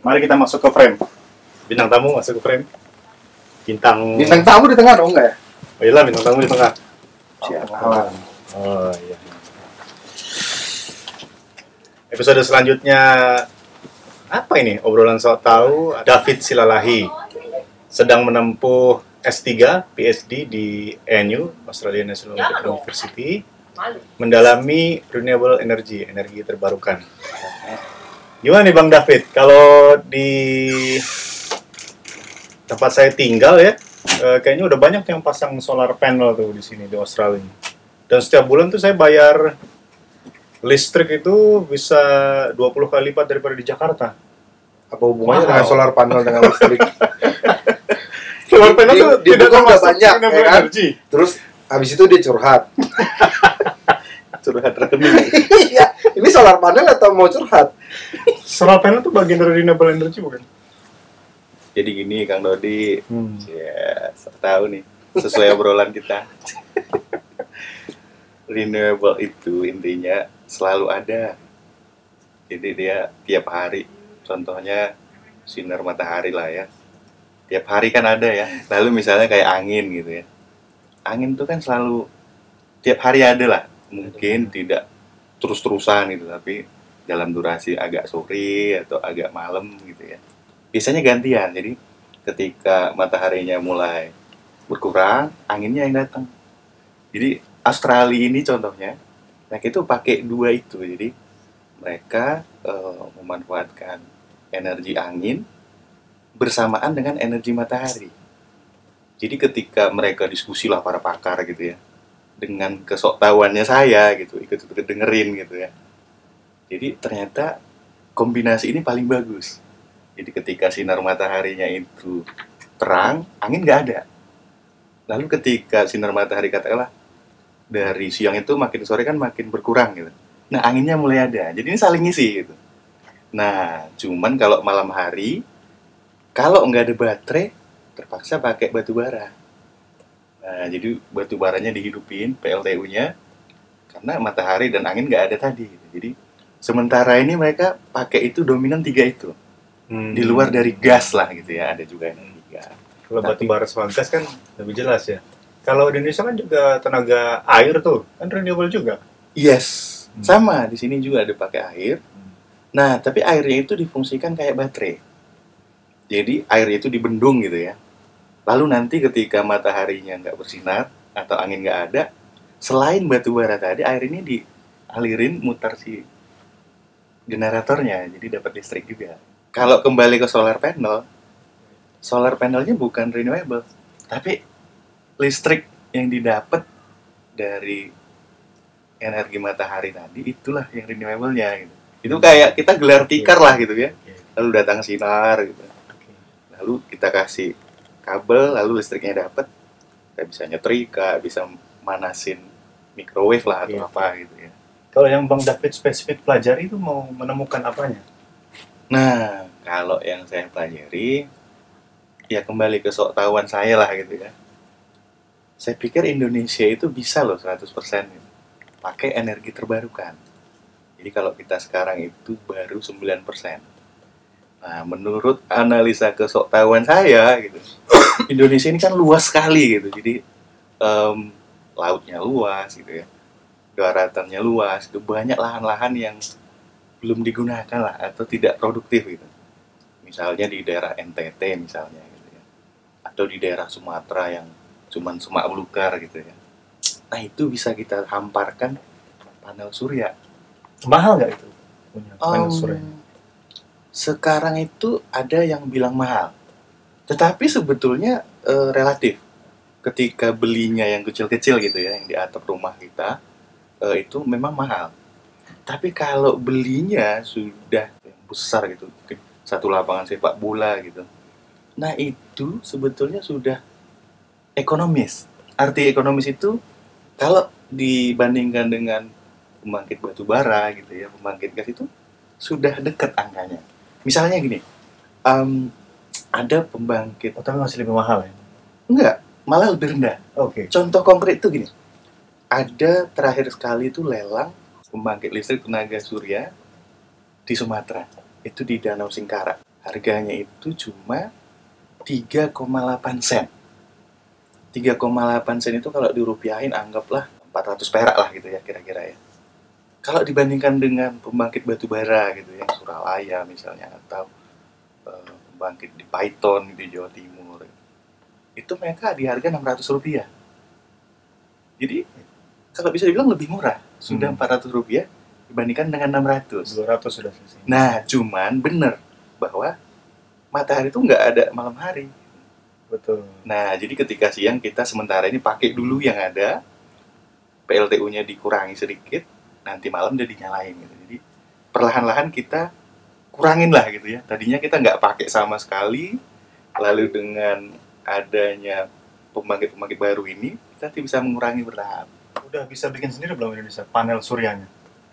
Mari kita masuk ke frame. Bintang tamu masuk ke frame. Bintang tamu di tengah dong, enggak ya? Oh iyalah, bintang tamu di tengah. Siapa? Oh iya. Episode selanjutnya apa ini? Obrolan sok tahu. David Silalahi sedang menempuh S3 PhD di ANU, Australian National University, mendalami renewable energy, energi terbarukan. Gimana nih Bang David? Kalau di tempat saya tinggal ya, kayaknya udah banyak yang pasang solar panel tuh di sini di Australia. Dan setiap bulan tuh saya bayar listrik itu bisa 20 kali lipat daripada di Jakarta. Apa hubungannya dengan solar panel dengan listrik? Solar panel tuh di tidak udah termasuk banyak, renewable ya kan? energy. Terus habis itu dia curhat. Curhat rekening. Iya, ini solar panel atau mau curhat? Solar panel tuh bagian dari renewable energy bukan? Jadi gini Kang Dodi, ya tahu nih sesuai obrolan kita. Renewable itu intinya selalu ada. Jadi dia tiap hari, contohnya sinar matahari lah ya. Tiap hari kan ada ya. Lalu misalnya kayak angin gitu ya. Angin itu kan selalu tiap hari ada lah. Mungkin tidak terus-terusan gitu, tapi dalam durasi agak sore atau agak malam gitu ya. Biasanya gantian. Jadi ketika mataharinya mulai berkurang, anginnya yang datang. Jadi Australia ini contohnya, mereka itu pakai dua itu. Jadi mereka memanfaatkan energi angin bersamaan dengan energi matahari. Jadi ketika mereka diskusi lah para pakar gitu ya, dengan kesoktahuannya saya gitu, ikut dengerin gitu ya. Jadi ternyata kombinasi ini paling bagus. Jadi ketika sinar mataharinya itu terang, angin nggak ada. Lalu ketika sinar matahari katakanlah dari siang itu makin sore kan makin berkurang gitu. Nah anginnya mulai ada. Jadi ini saling ngisi gitu. Nah cuman kalau malam hari, kalau nggak ada baterai, terpaksa pakai batu bara. Nah jadi batu baranya dihidupin, PLTU-nya, karena matahari dan angin nggak ada tadi. Jadi sementara ini mereka pakai itu dominan 3 itu. Di luar dari gas lah gitu ya, ada juga energi gas. Kalau batu bara sama gas kan lebih jelas ya. Kalau di Indonesia kan juga tenaga air tuh, kan renewable juga. Yes, sama di sini juga ada pakai air. Nah, tapi airnya itu difungsikan kayak baterai. Jadi air itu dibendung gitu ya. Lalu nanti ketika mataharinya nggak bersinar atau angin nggak ada, selain batu bara tadi, air ini dialirin mutar si generatornya, jadi dapat listrik juga. Kalau kembali ke solar panelnya bukan renewable, tapi listrik yang didapat dari energi matahari tadi itulah yang renewable-nya gitu. Itu kayak kita gelar tikar lah gitu ya. Lalu datang sinar gitu. Lalu kita kasih kabel, lalu listriknya dapat. Kita bisa nyetrika, bisa manasin microwave lah atau apa gitu ya. Kalau yang Bang David spesifik pelajari itu mau menemukan apanya? Nah, kalau yang saya pelajari, ya kembali ke soktahuan saya lah gitu ya. Saya pikir Indonesia itu bisa loh 100% gitu, pakai energi terbarukan. Jadi kalau kita sekarang itu baru 9%. Nah, menurut analisa kesoktahuan saya gitu, Indonesia ini kan luas sekali gitu. Jadi lautnya luas gitu ya. Daratannya luas, itu banyak lahan-lahan yang belum digunakan lah atau tidak produktif gitu. Misalnya di daerah NTT misalnya gitu ya. Atau di daerah Sumatera yang cuman semak belukar gitu ya. Nah, itu bisa kita hamparkan panel surya. Mahal nggak itu punya panel surya? Sekarang itu ada yang bilang mahal. Tetapi sebetulnya relatif. Ketika belinya yang kecil-kecil gitu ya, yang di atap rumah kita, itu memang mahal. Tapi kalau belinya sudah yang besar gitu, mungkin satu lapangan sepak bola gitu. Nah, itu sebetulnya sudah ekonomis. Arti ekonomis itu kalau dibandingkan dengan pembangkit batu bara gitu ya, pembangkit gas itu sudah dekat angkanya. Misalnya gini, ada pembangkit. Oh, tapi masih lebih mahal ya? Enggak, malah lebih rendah. Oke. Contoh konkret itu gini, ada terakhir sekali itu lelang pembangkit listrik tenaga surya di Sumatera, itu di Danau Singkara. harganya itu cuma 3,8 sen. 3,8 sen itu kalau dirupiahin anggaplah 400 perak lah gitu ya kira-kira ya. Kalau dibandingkan dengan pembangkit batu bara gitu ya, Suralaya misalnya, atau pembangkit di Paiton di Jawa Timur, itu mereka di harga Rp600. Jadi kalau bisa dibilang lebih murah, sudah Rp400 dibandingkan dengan 600. 200 sudah selesai. Nah, cuman bener bahwa matahari itu nggak ada malam hari. Betul. Nah, jadi ketika siang kita sementara ini pakai dulu yang ada, PLTU-nya dikurangi sedikit, nanti malam udah dinyalain gitu. Jadi perlahan-lahan kita kurangin lah gitu ya. Tadinya kita nggak pakai sama sekali, lalu dengan adanya pembangkit-pembangkit baru ini, kita bisa mengurangi bertahap. Udah bisa bikin sendiri belum Indonesia panel suryanya?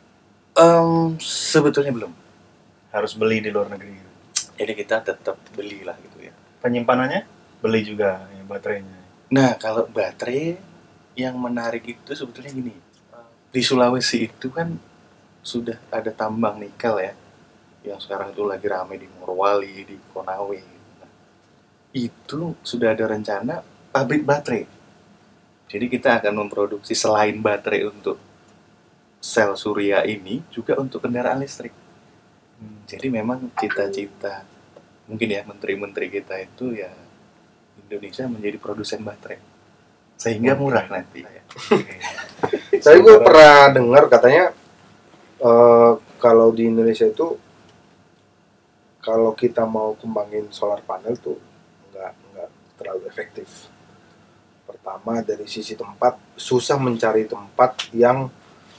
Sebetulnya belum. Harus beli di luar negeri. Jadi kita tetap beli lah gitu ya. Penyimpanannya beli juga ya, baterainya. Nah, kalau baterai yang menarik itu sebetulnya gini. Di Sulawesi itu kan sudah ada tambang nikel ya. Yang sekarang itu lagi ramai di Morowali, di Konawe. Nah, itu sudah ada rencana pabrik baterai. Jadi kita akan memproduksi selain baterai untuk sel surya ini juga untuk kendaraan listrik. Jadi memang cita-cita mungkin ya menteri-menteri kita itu ya Indonesia menjadi produsen baterai sehingga murah nanti. Saya gue pernah dengar katanya kalau di Indonesia itu kalau kita mau kembangin solar panel tuh nggak terlalu efektif. Pertama dari sisi tempat, susah mencari tempat yang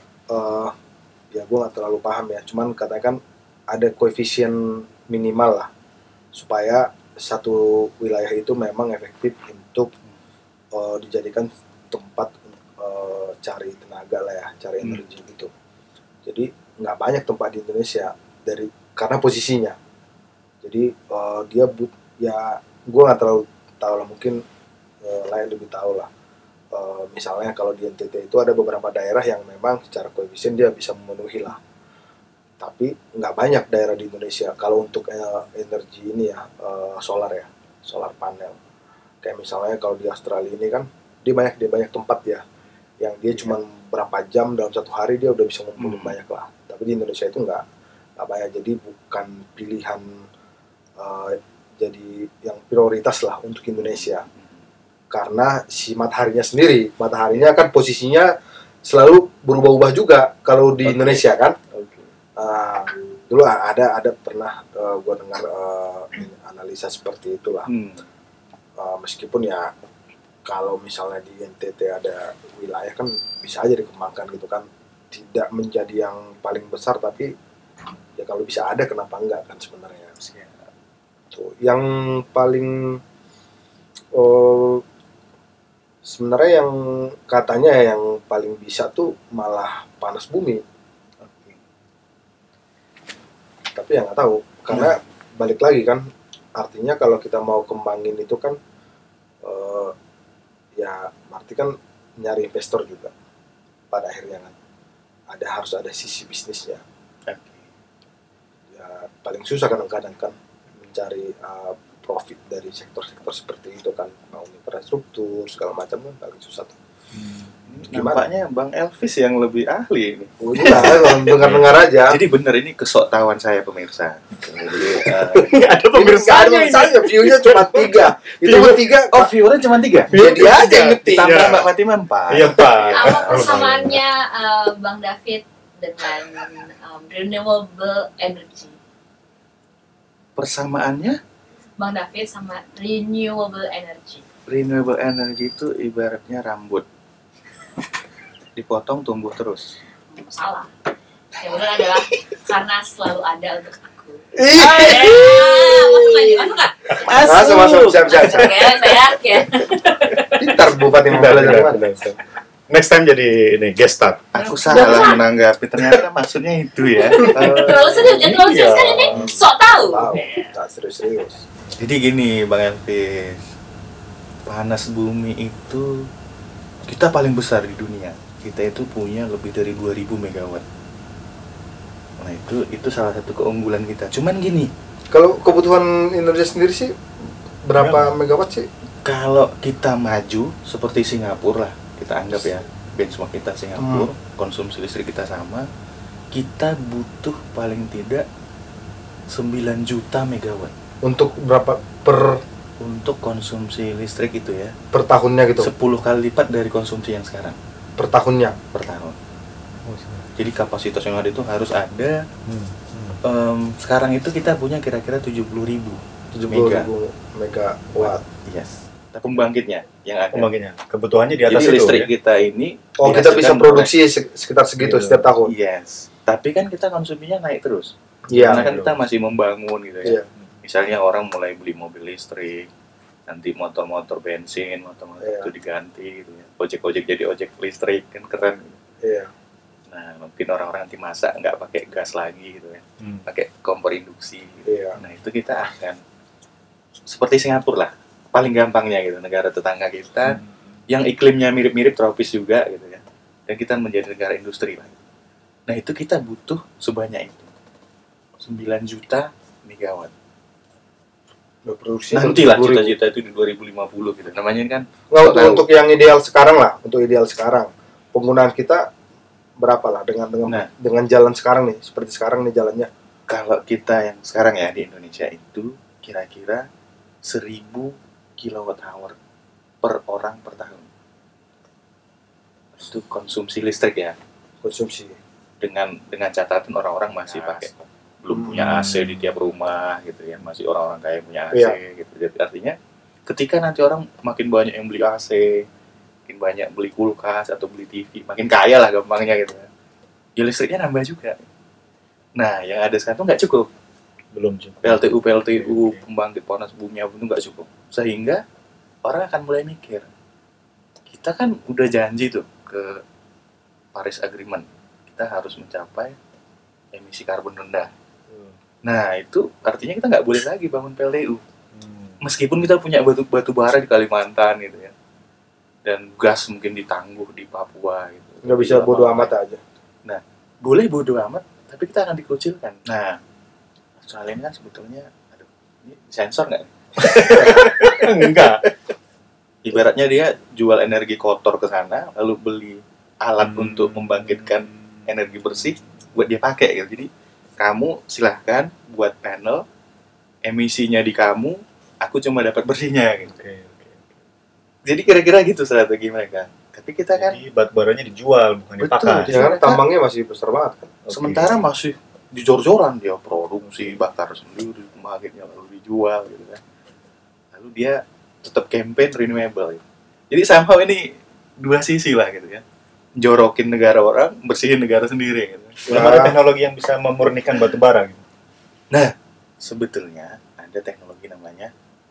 ya gue nggak terlalu paham ya. Cuman katakan ada koefisien minimal lah supaya satu wilayah itu memang efektif untuk dijadikan tempat cari tenaga lah ya, cari energi gitu. Jadi nggak banyak tempat di Indonesia karena posisinya. Jadi dia ya gue nggak terlalu tahu lah, mungkin lain lebih tahu lah. Misalnya kalau di NTT itu ada beberapa daerah yang memang secara koefisien dia bisa memenuhi lah. Tapi nggak banyak daerah di Indonesia kalau untuk energi ini ya, solar ya, solar panel. Kayak misalnya kalau di Australia ini kan dia banyak tempat ya, yang dia cuma berapa jam dalam satu hari dia udah bisa ngumpulin banyak lah. Tapi di Indonesia itu nggak banyak, jadi bukan pilihan jadi yang prioritas lah untuk Indonesia. Karena si mataharinya kan posisinya selalu berubah-ubah juga kalau di Indonesia kan. Dulu ada pernah gue dengar analisa seperti itulah. Meskipun ya kalau misalnya di NTT ada wilayah kan bisa aja dikembangkan gitu kan, tidak menjadi yang paling besar, tapi ya kalau bisa ada kenapa enggak kan sebenarnya. Tuh yang paling sebenarnya yang katanya yang paling bisa tuh malah panas bumi. Tapi ya nggak tahu, karena balik lagi kan, artinya kalau kita mau kembangin itu kan ya berarti kan nyari investor juga pada akhirnya kan, harus ada sisi bisnisnya. Ya paling susah kadang-kadang kan mencari profit dari sektor-sektor seperti itu kan, mau infrastruktur segala macam kan paling susah tuh. Nampaknya Bang Elvis yang lebih ahli ini. Udah, dengar-dengar aja. Jadi bener ini kesoktawan saya pemirsa. Jadi Ada pemirsanya ini. View-nya cuma 3. Itu 3. oh viewernya cuma 3? Jadi aja yang ngetik. Tambah Mbak Fatima 4. Iya Pak. Apa persamaannya Bang David dengan renewable energy? Persamaannya Bang David sama renewable energy. renewable energy itu ibaratnya rambut. Dipotong tumbuh terus. Salah. Yang benar adalah karena selalu ada untuk aku. Masuk nggak? Masuk. Siap. Oke, saya yakin. Pintar Bu Fatima belajar mana? Next time jadi ini guest star. Aku salah menanggapi, ternyata maksudnya itu ya. Terlalu serius, jangan terlalu serius kan ini. Sok tahu. Wow, tak serius. Jadi gini Bang Elvis, panas bumi itu kita paling besar di dunia. Kita itu punya lebih dari 2000 megawatt. Nah itu salah satu keunggulan kita. Cuman gini, Kalau kebutuhan Indonesia sendiri sih berapa megawatt sih? Kalau kita maju seperti Singapura lah, kita anggap ya benchmark kita Singapura, konsumsi listrik kita sama, kita butuh paling tidak 9 juta megawatt Untuk berapa per konsumsi listrik itu ya. per tahunnya gitu? 10 kali lipat dari konsumsi yang sekarang Per tahunnya. per tahun. Jadi kapasitas yang ada itu harus ada. Sekarang itu kita punya kira-kira 70.000 megawatt. Yes. Pembangkitnya yang ada. Pembangkitnya. Kebutuhannya di atas Jadi itu. listrik Ya? kita ini Kita bisa dihasilkan produksi sekitar segitu Iya. setiap tahun. Yes. Tapi kan kita konsumsinya naik terus. Iya. Karena kan kita masih membangun gitu ya. Iya. Misalnya orang mulai beli mobil listrik, nanti motor-motor bensin, motor-motor Iya. itu diganti gitu ya. Ojek-ojek jadi ojek listrik, kan keren. Iya. Nah, mungkin orang-orang nanti masak nggak pakai gas lagi gitu ya. Pakai kompor induksi gitu. Iya. Nah, itu kita akan seperti Singapura lah. Paling gampangnya gitu, negara tetangga kita yang iklimnya mirip-mirip tropis juga gitu ya. Dan kita menjadi negara industri lah. Nah, itu kita butuh sebanyak itu. 9 juta megawatt. Produksi Nantilah cita-cita itu di 2050 gitu. Namanya kan untuk yang ideal sekarang lah, untuk ideal sekarang. Penggunaan kita berapa lah dengan jalan sekarang nih, seperti sekarang nih jalannya. kalau kita yang sekarang ya di Indonesia itu kira-kira 1000 kilowatt hour per orang per tahun. Itu konsumsi listrik ya. Konsumsi. Dengan catatan orang-orang masih pakai belum punya AC di tiap rumah gitu ya, masih orang-orang kaya punya AC gitu. Jadi artinya ketika nanti orang makin banyak yang beli AC, makin banyak beli kulkas atau beli TV, makin kaya lah gampangnya gitu ya. Ya listriknya nambah juga. Nah, yang ada sekarang tuh nggak cukup. Belum cukup. PLTU, pembangkit panas bumi itu nggak cukup. Sehingga orang akan mulai mikir, kita kan udah janji tuh ke Paris Agreement, kita harus mencapai emisi karbon rendah. Nah, itu artinya kita nggak boleh lagi bangun PLTU. Meskipun kita punya batu bara di Kalimantan gitu ya, dan gas mungkin ditangguh di Papua gitu. Nggak bisa bodo amat aja. Nah, boleh bodo amat, tapi kita akan dikucilkan. Nah, Australia ini kan sebetulnya, aduh, ini sensor nggak? Enggak. Ibaratnya dia jual energi kotor ke sana, lalu beli alat untuk membangkitkan energi bersih buat dia pakai gitu. Jadi kamu silahkan buat panel, emisinya di kamu, aku cuma dapat bersihnya gitu. Jadi kira-kira gitu strategi mereka. Tapi kita kan Jadi batu baranya dijual bukan dipakai. Ya kan tambangnya masih besar banget kan. sementara masih dijor-joran, dia produksi bakar sendiri, pembangkitnya lalu dijual gitu kan. Lalu dia tetap campaign renewable gitu. Jadi somehow ini dua sisi lah gitu ya. Jorokin negara orang, bersihin negara sendiri gitu. Belum ada teknologi yang bisa memurnikan batu bara gitu. Nah, sebetulnya ada teknologi namanya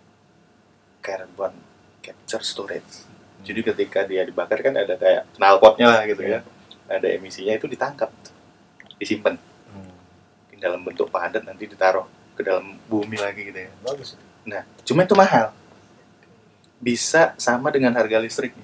carbon capture storage. Jadi ketika dia dibakar kan ada kayak knalpotnya lah gitu ya. Ada emisinya itu ditangkap, disimpan di dalam bentuk padat, nanti ditaruh ke dalam bumi lagi gitu ya. Bagus. Nah, cuma itu mahal. Bisa sama dengan harga listriknya.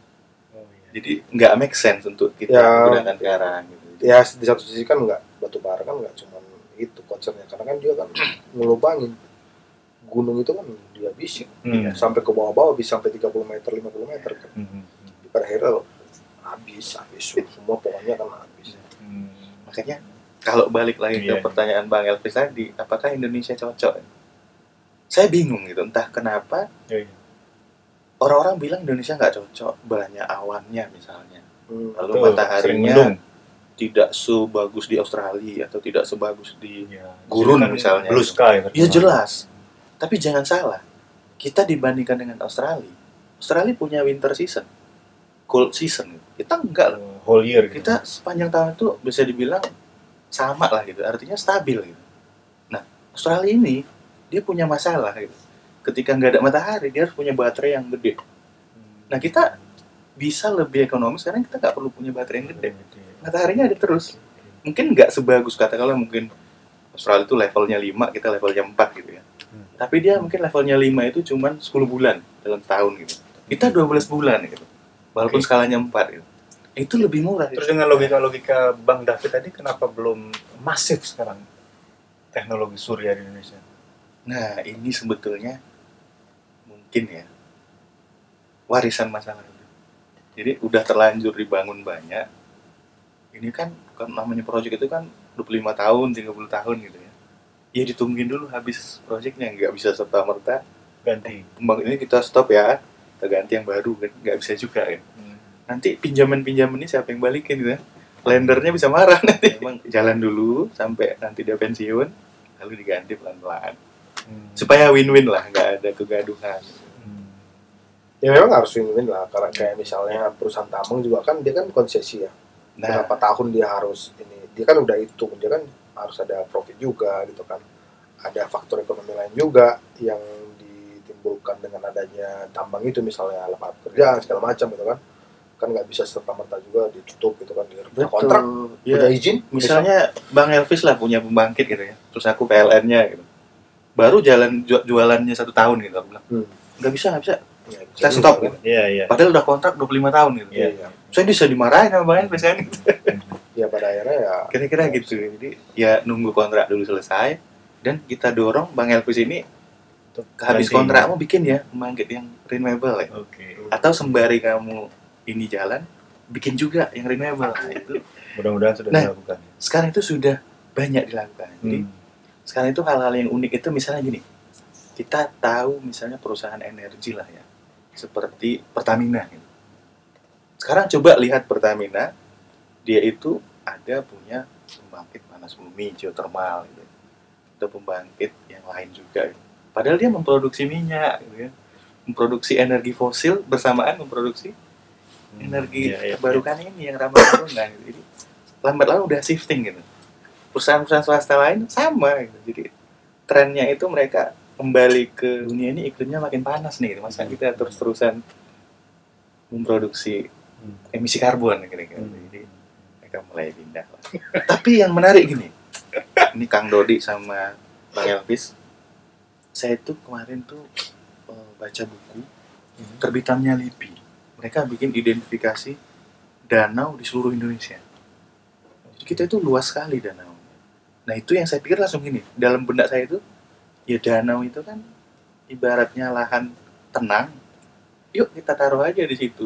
Jadi nggak make sense untuk kita gunakan sekarang gitu. Ya di satu sisi kan batu bara kan nggak cuma itu konsepnya, karena kan dia kan ngelubangin gunung itu kan dihabisin sampai ke bawah-bawah, bisa sampai 30 meter 50 meter kan. Per hero habis semua pokoknya kan habis. Makanya kalau balik lagi ke pertanyaan Bang Elvis tadi, apakah Indonesia cocok? Saya bingung gitu, entah kenapa orang-orang bilang Indonesia nggak cocok, banyak awannya misalnya. Lalu mataharinya tidak sebagus di Australia atau tidak sebagus di gurun misalnya. Blue sky. Ya jelas. Tapi jangan salah, kita dibandingkan dengan Australia punya winter season, cold season. Kita enggak loh. Whole year. Gitu. Kita sepanjang tahun itu bisa dibilang sama lah gitu, artinya stabil gitu. Nah, Australia ini dia punya masalah gitu. Ketika nggak ada matahari, dia harus punya baterai yang gede. Nah, kita bisa lebih ekonomis karena kita nggak perlu punya baterai yang gede. Mataharinya ada terus. Mungkin nggak sebagus katakanlah mungkin Australia itu levelnya 5, kita levelnya 4 gitu ya. Tapi dia mungkin levelnya 5 itu cuma 10 bulan dalam tahun gitu. Kita 12 bulan gitu. Walaupun skalanya 4 gitu. Itu lebih murah. Terus dengan logika Bang David tadi, kenapa belum masif sekarang teknologi surya di Indonesia? Nah, ini sebetulnya mungkin ya warisan masa lalu. Jadi udah terlanjur dibangun banyak. Ini kan namanya proyek itu kan 25 tahun, 30 tahun gitu ya. Ya ditungguin dulu habis proyeknya, nggak bisa serta-merta Ganti. pembangun ini kita stop ya, kita ganti yang baru kan, nggak bisa juga ya. Nanti pinjaman-pinjaman ini siapa yang balikin gitu ya? Lendernya bisa marah nanti. Emang jalan dulu sampai nanti dia pensiun, lalu diganti pelan-pelan. Supaya win-win lah, nggak ada kegaduhan. Ya memang harus win-win lah, karena kayak misalnya perusahaan tambang juga kan dia kan konsesi ya. Nah, Berapa tahun dia harus ini, dia kan udah hitung, dia kan harus ada profit juga gitu kan. Ada faktor ekonomi lain juga yang ditimbulkan dengan adanya tambang itu, misalnya lapangan pekerjaan segala macam gitu kan. Kan nggak bisa serta-merta juga ditutup gitu kan, dia punya kontrak, ya, punya izin. misalnya Bang Elvis lah punya pembangkit gitu ya, terus aku PLN-nya gitu. Baru jalan jualannya 1 tahun gitu, aku bilang. Nggak bisa. Ya, Kita stop gitu. Iya. Padahal udah kontrak 25 tahun gitu. Iya. Saya bisa dimarahin sama Bang Elvis kan gitu. Ya pada akhirnya ya Kira-kira gitu. Jadi ya nunggu kontrak dulu selesai dan kita dorong Bang Elvis ini habis Ganti. kontrak mau bikin ya pembangkit yang renewable ya. Oke. Atau sembari kamu ini jalan bikin juga yang renewable. Nah, itu Mudah-mudahan sudah Nah. dilakukan. sekarang itu sudah banyak dilakukan. Jadi sekarang itu hal-hal yang unik itu misalnya gini. Kita tahu misalnya perusahaan energi lah ya. Seperti Pertamina gitu. Sekarang coba lihat Pertamina, dia itu ada punya pembangkit panas bumi, geothermal gitu. Ada pembangkit yang lain juga gitu. Padahal dia memproduksi minyak gitu ya. Memproduksi energi fosil bersamaan memproduksi energi Iya. terbarukan ini yang ramah lingkungan gitu. Jadi lambat laun udah shifting gitu. Perusahaan-perusahaan swasta lain sama gitu. Jadi trennya itu mereka kembali ke dunia ini iklimnya makin panas nih gitu. Masa kita terus-terusan memproduksi emisi karbon kira-kira. Jadi mereka mulai pindah lah. Tapi yang menarik gini, ini Kang Dodi sama Bang Elvis, saya tuh kemarin tuh baca buku terbitannya LIPI. Mereka bikin identifikasi danau di seluruh Indonesia. Jadi kita itu luas sekali danau. Nah itu yang saya pikir langsung gini, dalam benak saya itu, ya danau itu kan ibaratnya lahan tenang. Yuk kita taruh aja di situ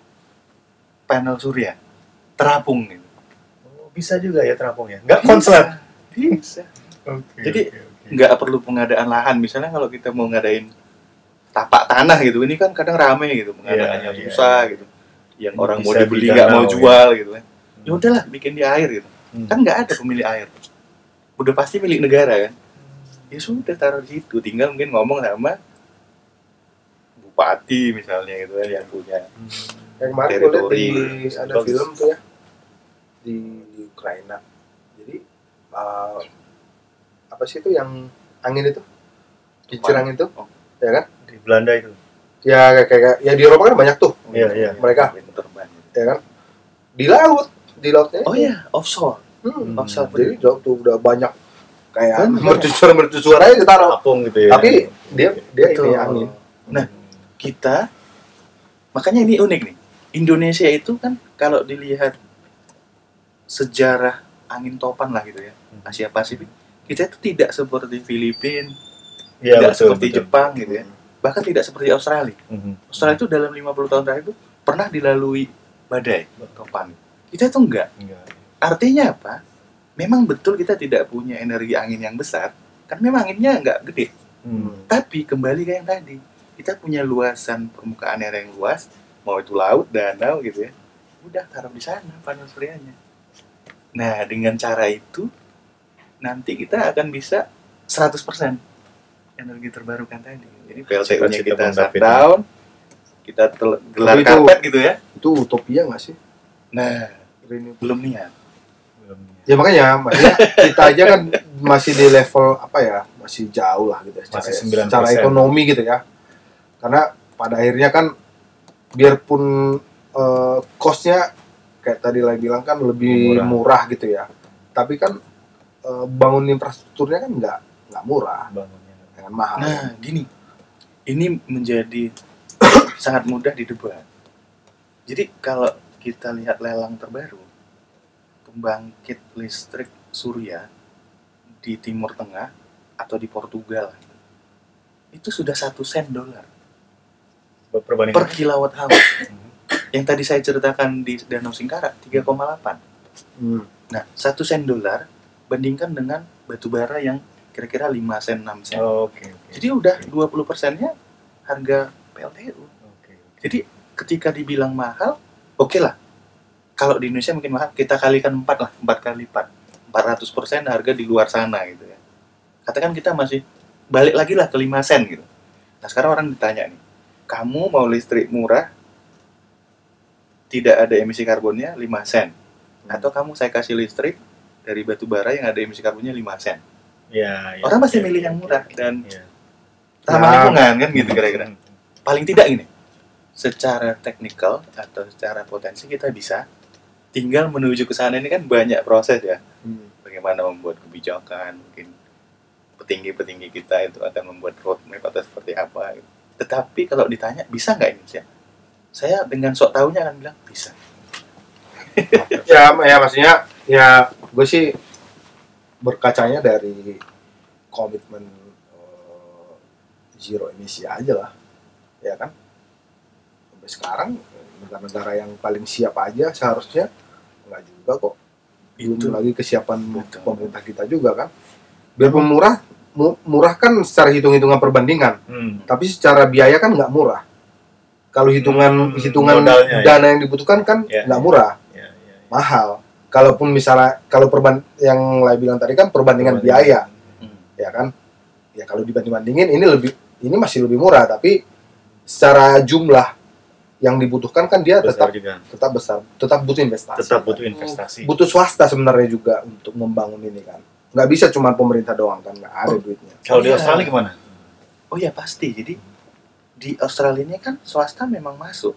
panel surya, terapung gitu. Oh, bisa juga ya terapung ya. Nggak konslet. Bisa. Oke. Jadi nggak perlu pengadaan lahan. Misalnya kalau kita mau ngadain tapak tanah gitu, ini kan kadang rame gitu, pengadaannya Iya, susah iya. gitu. Yang orang mau Bisa di dibeli nggak mau danau, jual gitu kan. Ya udahlah bikin di air gitu. Hmm. Kan nggak ada pemilik air. Udah pasti milik negara kan. Ya sudah taruh di situ, tinggal mungkin ngomong sama bupati misalnya gitu kan yang punya. Yang kemarin gue lihat Teritori. ada Bagus. film tuh ya di Ukraina. Jadi apa sih itu yang angin itu? Kincir angin itu, Oh. ya kan? Di Belanda itu. Ya kayak ya di Eropa kan banyak tuh, Iya. mereka, terbang. ya kan? Di lautnya. Oh iya, offshore. Offshore. Jadi tuh udah banyak kayak Bener. mercusuar aja ditaruh. Terapung gitu ya. Tapi dia Betul. ini angin. Nah, kita makanya ini unik nih. Indonesia itu kan kalau dilihat sejarah angin topan lah gitu ya, Asia Pasifik, kita itu tidak seperti Filipina, Iya, tidak betul, seperti betul. Jepang gitu ya, bahkan tidak seperti Australia. Australia itu dalam 50 tahun terakhir itu pernah dilalui badai topan. Kita itu enggak. Artinya apa? Memang betul kita tidak punya energi angin yang besar, kan memang anginnya enggak gede. Tapi kembali ke yang tadi, kita punya luasan permukaan air yang luas, mau itu laut, danau gitu ya, udah taruh di sana panel suryanya. Nah dengan cara itu nanti kita akan bisa 100% energi terbarukan tadi. Jadi PLTU-nya Cita-cita kita Bang David. shutdown, kita gelar Tapi itu- karpet gitu ya. Itu utopia nggak sih? Nah belum niat. Ya makanya kita aja kan masih di level apa ya, masih jauh lah gitu ya, Masih secara 9%. ekonomi gitu ya. Karena pada akhirnya kan biarpun cost-nya kayak tadi lah bilang kan lebih murah gitu ya. Tapi kan bangun infrastrukturnya kan nggak murah, dengan mahal. Nah gini, ini menjadi sangat mudah didebat. Jadi kalau kita lihat lelang terbaru, pembangkit listrik surya di Timur Tengah atau di Portugal itu sudah 1 sen dolar Perbandingan. per kilowatt hour. Yang tadi saya ceritakan di Danau Singkara 3,8. Nah, 1 sen dolar bandingkan dengan batu bara yang kira-kira 5 sen, 6 sen. Oke. Jadi udah 20%-nya harga PLTU. Oke. Jadi ketika dibilang mahal, oke lah. Kalau di Indonesia mungkin mahal, kita kalikan 4 lah, 4 kali lipat. 400% harga di luar sana gitu ya. Katakan kita masih balik lagi lah ke 5 sen gitu. Nah sekarang orang ditanya nih, kamu mau listrik murah, tidak ada emisi karbonnya 5 sen. Atau kamu saya kasih listrik dari batu bara yang ada emisi karbonnya 5 sen. Ya, Orang pasti milih yang murah dan Ya. ramah Nah. lingkungan kan gitu kira-kira. Paling tidak gini, secara teknikal atau secara potensi kita bisa, tinggal menuju ke sana ini kan banyak proses ya. Bagaimana membuat kebijakan, mungkin petinggi-petinggi kita itu akan membuat roadmap atau seperti apa gitu. Tetapi kalau ditanya bisa nggak Indonesia, saya dengan sok tahunya akan bilang bisa. Ya maksudnya ya gue sih berkacanya dari komitmen zero emisi aja lah, ya kan. Sampai sekarang negara-negara yang paling siap aja seharusnya nggak juga kok. Belum Itu. lagi kesiapan Betul. pemerintah kita juga kan. Biarpun murah kan secara hitung-hitungan perbandingan, tapi secara biaya kan nggak murah. Kalau hitungan Modalnya, dana yang dibutuhkan kan Ya, nggak murah, Ya. mahal. Kalaupun misalnya yang Lai bilang tadi kan perbandingan biaya, ya kan. Ya kalau dibanding-bandingin ini masih lebih murah, tapi secara jumlah yang dibutuhkan kan dia Besar tetap juga. besar, tetap butuh investasi. Tetap butuh investasi. Butuh swasta sebenarnya juga untuk membangun ini kan. Nggak bisa cuma pemerintah doang kan, nggak ada duitnya. Kalau di Iya. Australia gimana? Oh ya pasti. Jadi di Australia ini kan swasta memang masuk.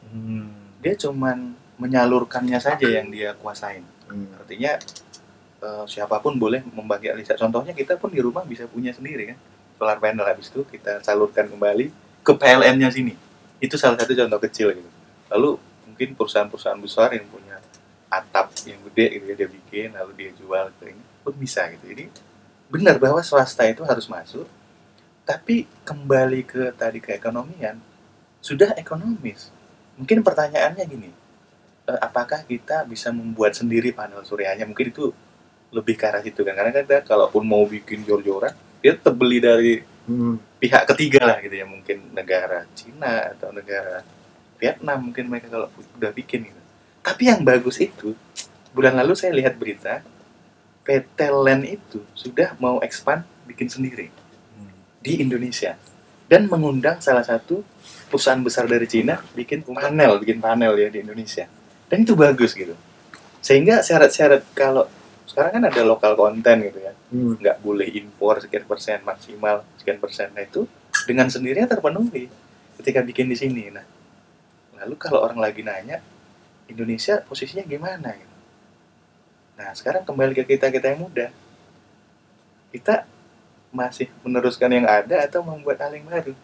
Dia cuman menyalurkannya saja yang dia kuasain. Artinya siapapun boleh membagi alih. Contohnya kita pun di rumah bisa punya sendiri kan. Solar panel, habis itu kita salurkan kembali ke PLN-nya sini. Itu salah satu contoh kecil gitu. Lalu mungkin perusahaan-perusahaan besar yang punya atap yang gede gitu ya, dia bikin lalu dia jual ke ini pun bisa gitu. Jadi benar bahwa swasta itu harus masuk, tapi kembali ke tadi keekonomian, sudah ekonomis. Mungkin pertanyaannya gini, apakah kita bisa membuat sendiri panel suryanya? Mungkin itu lebih ke arah situ kan, karena kita kalaupun mau bikin jor-joran, dia tetap beli dari pihak ketiga lah gitu ya, mungkin negara Cina atau negara Vietnam, mungkin mereka kalau udah bikin gitu. Tapi yang bagus itu, bulan lalu saya lihat berita, PT LAN itu sudah mau expand bikin sendiri di Indonesia dan mengundang salah satu perusahaan besar dari Cina bikin panel ya di Indonesia, dan itu bagus gitu. Sehingga syarat-syarat kalau sekarang kan ada lokal konten gitu ya, nggak boleh impor sekian persen, maksimal sekian persen. Nah itu dengan sendirinya terpenuhi ketika bikin di sini. Nah lalu kalau orang lagi nanya Indonesia posisinya gimana gitu. Nah sekarang kembali ke kita yang muda, kita masih meneruskan yang ada atau membuat hal yang baru.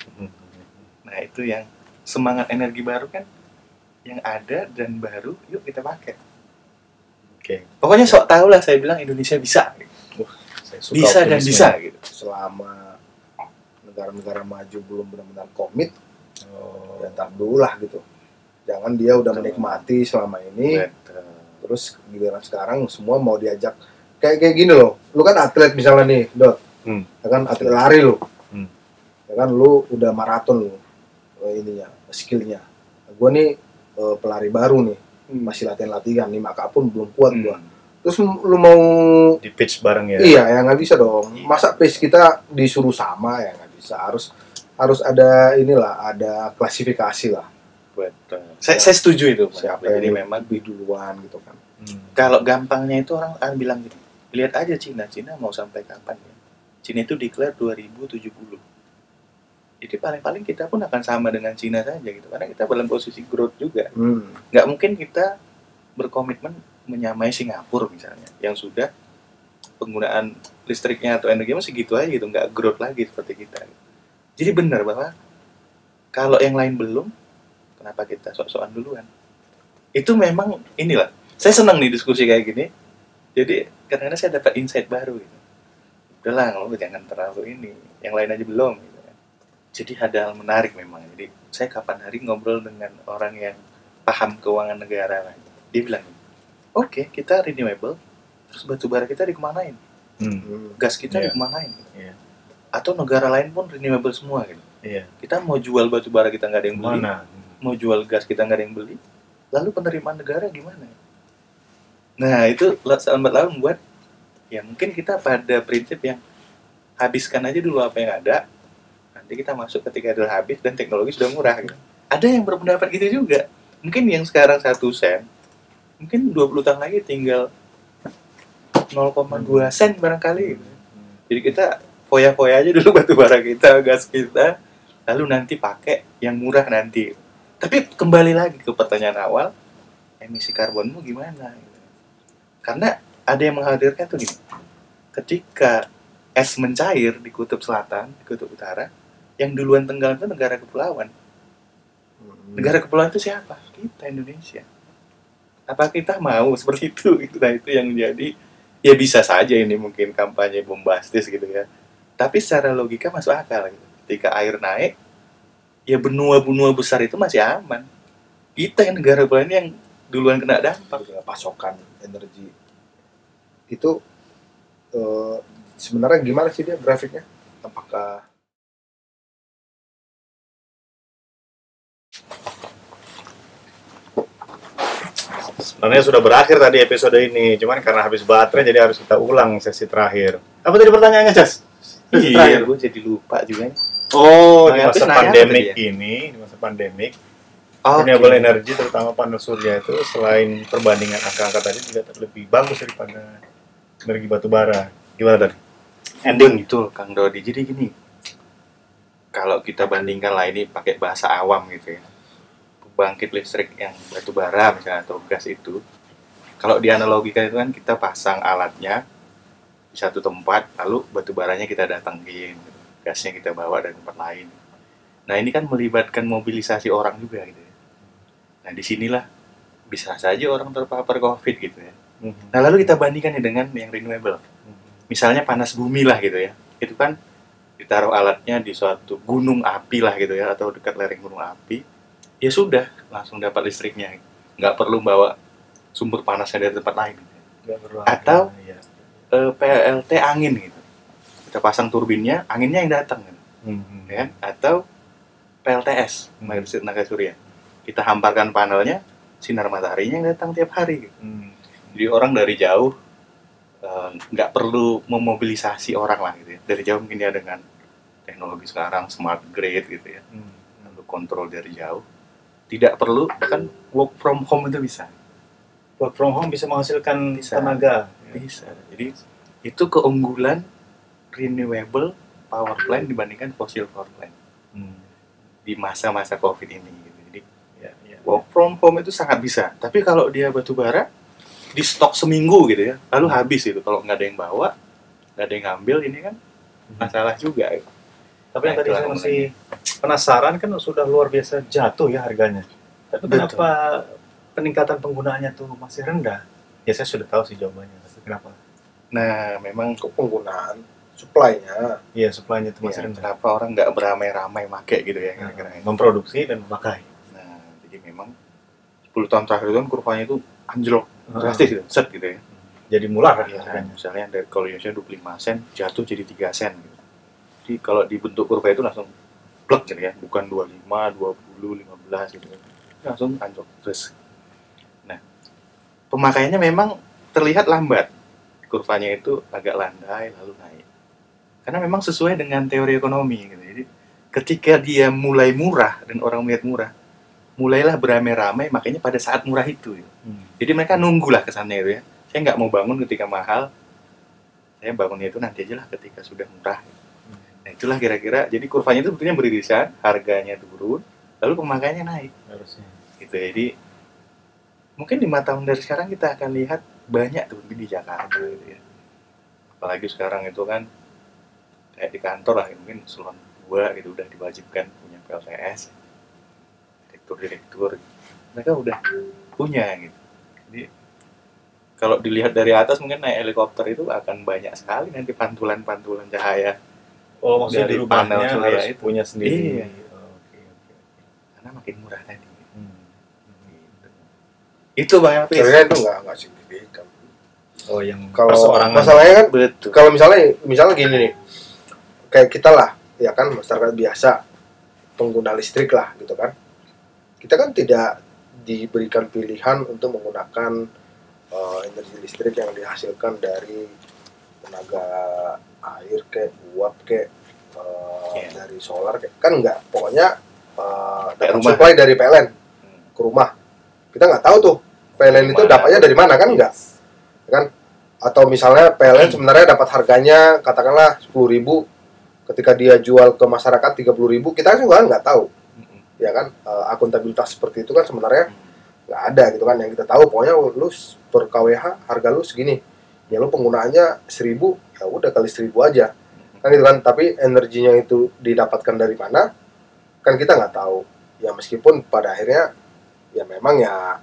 Nah itu yang semangat energi baru kan, yang ada dan baru yuk kita pakai. Oke. Pokoknya sok tahu lah, saya bilang Indonesia bisa gitu. Saya suka Bisa dan optimisme. bisa gitu. Selama negara-negara maju belum benar-benar komit, ya tar dulu lah gitu. Jangan dia udah Betul. menikmati selama ini, Betul. terus giliran sekarang semua mau diajak kayak gini loh. Lu kan atlet misalnya nih, Dot. Ya kan atlet lari lu. Ya kan lu udah maraton lu. Ininya, skillnya. Gua nih pelari baru nih, masih latihan nih, maka pun belum kuat gua. Terus lu mau Di pitch bareng ya. iya ya nggak bisa dong. Iya. Masa pace kita disuruh sama ya nggak bisa. Harus ada inilah, ada klasifikasi lah. Betul. Saya setuju itu, Pak. Siapa Jadi yang memang lebih duluan gitu kan. kalau gampangnya itu orang akan bilang gini, lihat aja Cina mau sampai kapan ya? Cina itu declare 2070. Jadi paling-paling kita pun akan sama dengan Cina saja gitu, karena kita dalam posisi growth juga. Nggak mungkin kita berkomitmen menyamai Singapura misalnya, yang sudah penggunaan listriknya atau energinya segitu aja gitu, nggak growth lagi seperti kita. Jadi benar bahwa kalau yang lain belum, kenapa kita sok-sokan duluan? Itu memang inilah. Saya senang nih diskusi kayak gini. Jadi karena saya dapat insight baru gitu. Udahlah, lo jangan terlalu ini. Yang lain aja belum. Gitu. Jadi ada hal menarik memang. Jadi saya kapan hari ngobrol dengan orang yang paham keuangan negara lah. Dia bilang, oke, kita renewable, terus batu bara kita dikemanain? Gas kita Iya. dikemanain? Iya. Atau negara lain pun renewable semua gitu. Iya. Kita mau jual batu bara kita nggak ada yang beli, Mana? mau jual gas kita nggak ada yang beli, lalu penerimaan negara gimana? Nah itu lambat laun membuat ya mungkin kita pada prinsip yang habiskan aja dulu apa yang ada, nanti kita masuk ketika udah habis dan teknologi sudah murah gitu. Ada yang berpendapat gitu juga. Mungkin yang sekarang 1 sen, mungkin 20 tahun lagi tinggal 0,2 sen barangkali. Jadi kita foya-foya aja dulu batu bara kita, gas kita, lalu nanti pakai yang murah nanti. Tapi kembali lagi ke pertanyaan awal, emisi karbonmu gimana? Karena ada yang menghadirkan tuh gini, ketika es mencair di kutub selatan, di kutub utara, yang duluan tenggelam itu negara kepulauan. Negara kepulauan itu siapa? Kita, Indonesia. Apa kita mau seperti itu? Nah itu yang menjadi, ya bisa saja ini mungkin kampanye bombastis gitu ya. Tapi secara logika masuk akal gitu. Ketika air naik, ya benua-benua besar itu masih aman. Kita yang negara kepulauan yang duluan kena dampak. Pasokan energi itu sebenarnya gimana sih dia grafiknya? Apakah Sebenarnya sudah berakhir tadi episode ini, cuman karena habis baterai jadi harus kita ulang sesi terakhir. Apa tadi pertanyaannya, Jas? Sesi Iya, terakhir. gue jadi lupa juga. Oh, di Nah, masa itu nanya apa pandemik tadi ini, di masa pandemik, Oke. renewable energy terutama panel surya itu selain perbandingan angka-angka tadi juga lebih bagus daripada energi batu bara. Gimana tadi? Ending. Betul, Kang Dodi. Jadi gini, kalau kita bandingkan lah ini pakai bahasa awam gitu ya, pembangkit listrik yang batu bara misalnya atau gas itu, kalau dianalogikan itu kan kita pasang alatnya di satu tempat, lalu batu baranya kita datangin, gasnya kita bawa dari tempat lain. Nah ini kan melibatkan mobilisasi orang juga gitu ya. Nah disinilah bisa saja orang terpapar COVID gitu ya. Nah lalu kita bandingkan dengan yang renewable. Misalnya panas bumi lah gitu ya. Itu kan ditaruh alatnya di suatu gunung api lah gitu ya, atau dekat lereng gunung api. Ya sudah, langsung dapat listriknya. Nggak perlu bawa sumber panasnya dari tempat lain. Nggak perlu Atau- ada, ya. PLT angin gitu. Kita pasang turbinnya, anginnya yang datang gitu. Ya kan? Atau PLTS, tenaga surya. Kita hamparkan panelnya, sinar mataharinya yang datang tiap hari gitu. Jadi orang dari jauh nggak perlu memobilisasi orang lah gitu ya. Dari jauh mungkin dia dengan teknologi sekarang smart grid gitu ya, lalu kontrol dari jauh, tidak perlu, bahkan work from home itu bisa. Work from home bisa menghasilkan Bisa. tenaga. Bisa. Jadi itu keunggulan renewable power plant dibandingkan fossil power plant di masa-masa COVID ini gitu. Jadi Ya. work from home itu sangat bisa. Tapi kalau dia batu bara di stok seminggu gitu ya, lalu habis itu kalau nggak ada yang bawa, nggak ada yang ngambil, ini kan masalah juga. Tapi yang Nah, tadi itulah saya masih penasaran kan sudah luar biasa jatuh ya harganya. Tapi Betul. kenapa peningkatan penggunaannya tuh masih rendah? Ya saya sudah tahu sih jawabannya. Tapi kenapa? Nah, memang untuk penggunaan supply-nya? Iya, supply-nya itu masih ya, rendah. kenapa orang nggak beramai-ramai make gitu ya kira-kira. Memproduksi dan memakai. Nah, jadi memang 10 tahun terakhir itu kan kurvanya itu anjlok drastis gitu, set gitu ya. Jadi mular Ya, harganya. misalnya dari kalau Indonesia 25 sen jatuh jadi 3 sen gitu. Jadi kalau dibentuk kurva itu langsung plek gitu ya, bukan 25, 20, 15 gitu kan. Langsung anjlok terus. Nah, pemakaiannya memang terlihat lambat. Kurvanya itu agak landai lalu naik. Karena memang sesuai dengan teori ekonomi gitu. Jadi ketika dia mulai murah dan orang melihat murah, mulailah beramai-ramai, makanya pada saat murah itu. Jadi mereka nunggulah kesannya itu ya. Saya nggak mau bangun ketika mahal, saya bangunnya itu nanti aja lah ketika sudah murah. Nah itulah kira-kira, jadi kurvanya itu sebetulnya beririsan, harganya turun, lalu pemakaiannya naik. Harusnya. Gitu. Jadi mungkin 5 tahun dari sekarang kita akan lihat banyak tuh di Jakarta gitu ya. Apalagi sekarang itu kan kayak di kantor lah, mungkin eselon 2 gitu udah diwajibkan punya PLTS, direktur, mereka udah punya gitu. Jadi kalau dilihat dari atas mungkin naik helikopter itu akan banyak sekali nanti pantulan-pantulan cahaya Oh, maksudnya dari di rumahnya panel surya harus itu. punya sendiri. Iya. Oh, oke, oke. Karena makin murah tadi. Hmm. Gitu. Itu Bang Elvis. Sebenarnya itu nggak signifikan. Oh, yang Kalau perseorangan. masalahnya kan, Betul. kalau misalnya gini nih, kayak kita lah, ya kan masyarakat biasa, pengguna listrik lah, gitu kan. Kita kan tidak diberikan pilihan untuk menggunakan energi listrik yang dihasilkan dari tenaga air kayak uap kayak Iya. dari solar kayak kan enggak, pokoknya dapat rumah. supply dari PLN ke rumah. Kita nggak tahu tuh PLN itu Rumah. dapatnya dari mana kan enggak, kan? Atau misalnya PLN sebenarnya dapat harganya katakanlah 10.000, ketika dia jual ke masyarakat 30.000, kita juga nggak tahu, ya kan? Akuntabilitas seperti itu kan sebenarnya nggak ada gitu kan. Yang kita tahu pokoknya lu per kWh harga lu segini, ya lu penggunaannya 1.000, ya udah kali 1.000 aja kan gitu kan. Tapi energinya itu didapatkan dari mana kan kita nggak tahu ya, meskipun pada akhirnya ya memang ya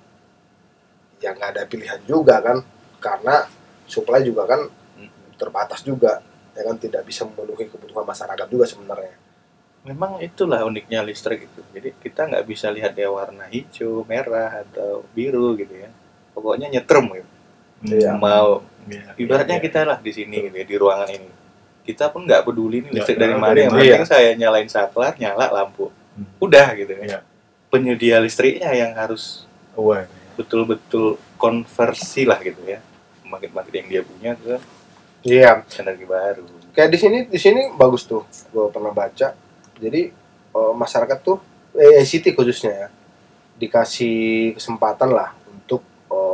nggak ada pilihan juga kan, karena supply juga kan terbatas juga, ya kan, tidak bisa memenuhi kebutuhan masyarakat juga sebenarnya. Memang itulah uniknya listrik itu. Jadi kita nggak bisa lihat dia warna hijau, merah atau biru gitu ya. Pokoknya nyetrum gitu. Iya. Mau Iya, ibaratnya iya. kita lah di sini gitu ya, di ruangan ini. Kita pun nggak peduli nih listrik Nggak dari tahu mana. dari Yang mana. penting saya nyalain saklar, nyala lampu. Udah gitu ya. Iya. Penyedia listriknya yang harus Aware. betul-betul konversi lah gitu ya. Pembangkit-pembangkit yang dia punya ke Iya, energi baru. kayak di sini bagus tuh, gue pernah baca. Jadi masyarakat tuh ICT khususnya ya dikasih kesempatan lah untuk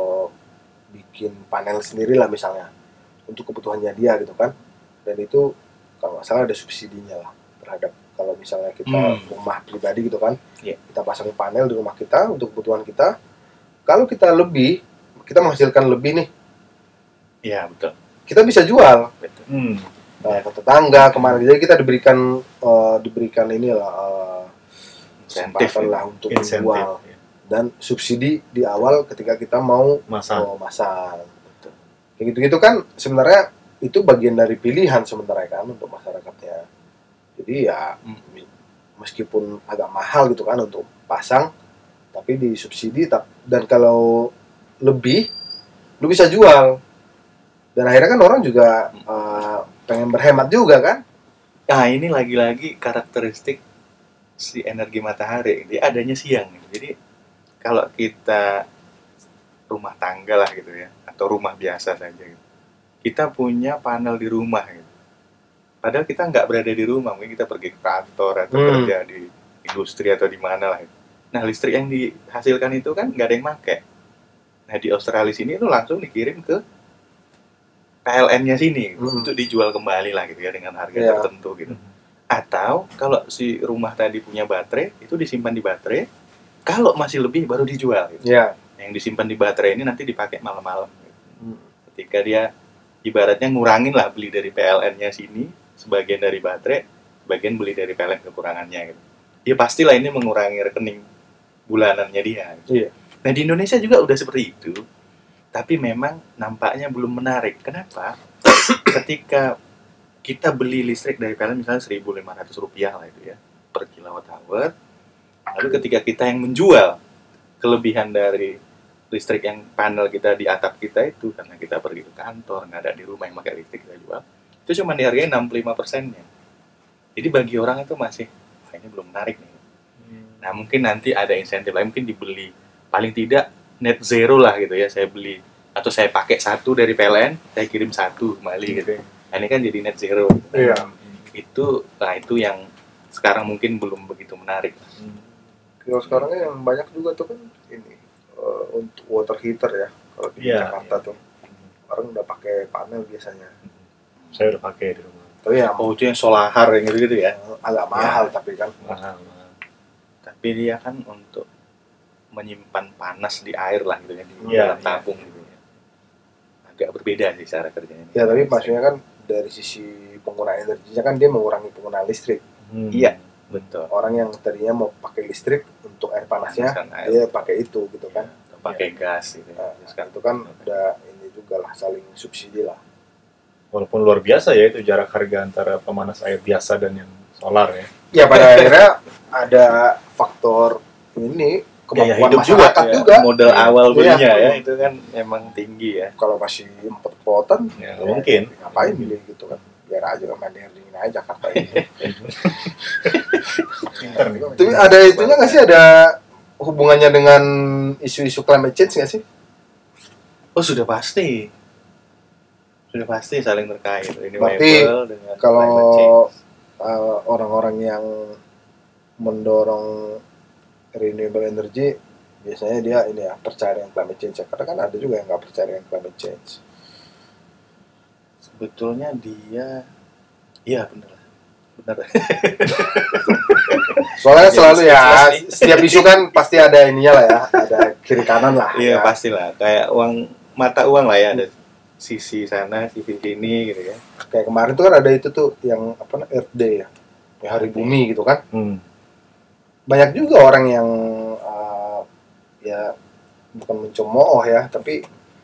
bikin panel sendiri lah misalnya untuk kebutuhannya dia gitu kan. Dan itu kalau nggak salah ada subsidinya lah terhadap kalau misalnya kita rumah pribadi gitu kan, Iya. kita pasang panel di rumah kita untuk kebutuhan kita. Kalau kita menghasilkan lebih nih, Iya betul. kita bisa jual Betul. ke tetangga kemana. Jadi kita diberikan inilah Insentif kesempatan ya. lah untuk Insentif. menjual Ya. dan subsidi di awal ketika kita mau Masang. masang. Kayak gitu-gitu kan sebenarnya itu bagian dari pilihan sebenarnya kan untuk masyarakatnya. Jadi ya meskipun agak mahal gitu kan untuk pasang, tapi disubsidi dan kalau lebih lu bisa jual. Dan akhirnya kan orang juga pengen berhemat juga kan. Nah ini lagi-lagi karakteristik si energi matahari, dia adanya siang. Jadi kalau kita rumah tangga lah gitu ya, atau rumah biasa saja gitu, kita punya panel di rumah gitu. Padahal kita nggak berada di rumah, mungkin kita pergi ke kantor atau kerja di industri atau di mana lah. Nah listrik yang dihasilkan itu kan nggak ada yang pakai. Nah di Australia sini itu langsung dikirim ke PLN-nya sini untuk dijual kembali lah gitu ya dengan harga tertentu gitu. Atau kalau si rumah tadi punya baterai, itu disimpan di baterai. Kalau masih lebih baru dijual gitu. Iya. Yang disimpan di baterai ini nanti dipakai malam-malam gitu. Ketika dia ibaratnya ngurangin lah beli dari PLN-nya sini, sebagian dari baterai, sebagian beli dari PLN kekurangannya gitu. Ya pastilah ini mengurangi rekening bulanannya dia. Gitu. Iya. Nah di Indonesia juga udah seperti itu. Tapi memang nampaknya belum menarik. Kenapa? Ketika kita beli listrik dari PLN misalnya Rp1.500 lah itu ya per kilowatt hour. Lalu ketika kita yang menjual kelebihan dari listrik yang panel kita di atap kita itu, karena kita pergi ke kantor, nggak ada di rumah yang pakai listrik kita jual, itu cuma dihargai 65%-nya. Jadi bagi orang itu masih, ini belum menarik nih. Nah mungkin nanti ada insentif lain, mungkin dibeli paling tidak net zero lah gitu ya, saya beli atau saya pakai satu dari PLN, saya kirim satu kembali gitu. Nah, ini kan jadi net zero. Iya. Itu yang sekarang mungkin belum begitu menarik. Kalau sekarang yang banyak juga tuh kan ini untuk water heater ya kalau di Jakarta tuh orang udah pakai panel biasanya. Saya udah pakai di rumah. Tapi ya itu yang solahar yang gitu ya. Agak mahal tapi kan. Mahal. Tapi dia kan untuk menyimpan panas di air lah gitu ya di dalam tabung gitu ya. Agak berbeda sih cara kerjanya. Ya tapi maksudnya kan dari sisi pengguna energinya kan dia mengurangi penggunaan listrik. Iya, betul. Orang yang tadinya mau pakai listrik untuk air panasnya, dia pakai itu gitu kan. Pakai gas gitu. Nah, itu kan udah ini juga lah saling subsidi lah. Walaupun luar biasa ya itu jarak harga antara pemanas air biasa dan yang solar ya. Ya pada akhirnya ada faktor ini Gaya kemampuan hidup masyarakat ya. juga. Modal awal belinya Iya. ya itu kan emang tinggi ya. Kalau masih import-importan, Ya, mungkin. ngapain beli gitu kan? Biar aja kan main dingin aja Jakarta ini. Pinter nih. Tapi ada itunya nggak sih, ada hubungannya dengan isu-isu climate change nggak sih? Oh sudah pasti saling terkait. Ini Berarti dengan Kalau climate change. orang-orang yang mendorong renewable energy biasanya dia ini ya percaya dengan climate change, karena kan ada juga yang nggak percaya dengan climate change. Sebetulnya dia, iya benar. Soalnya Jadi selalu ya speechless nih. setiap isu kan pasti ada ininya lah ya, ada kiri kanan lah. Iya ya. pastilah, kayak mata uang lah ya, ada sisi sana, sisi sini gitu ya. Kayak kemarin tuh kan ada itu tuh yang apa Earth Day ya, yang hari bumi gitu kan. Banyak juga orang yang ya bukan mencemooh ya, tapi